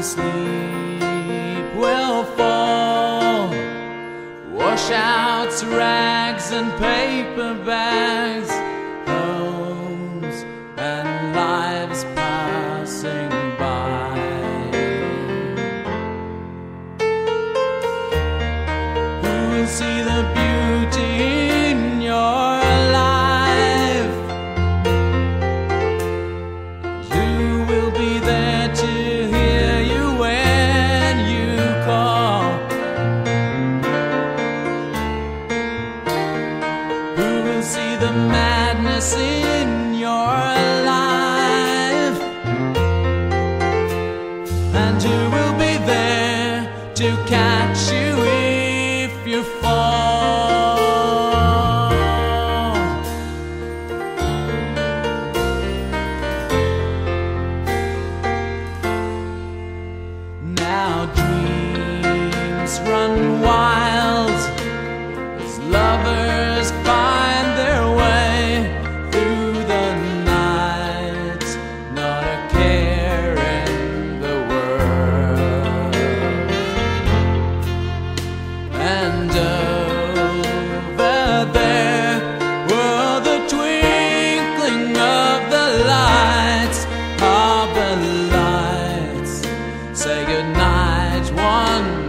sleep will fall. Washouts, rags and paper bags, homes and lives passing by. Who will see the beauty in your life? Who will be there to hear you when you call? Who will see the madness in your life? And who will be there to catch you if you fall? Now dreams run wild as lovers find their way through the night, not a care in the world. And over there were the twinkling of the lights, harbor lights. Say goodnight, one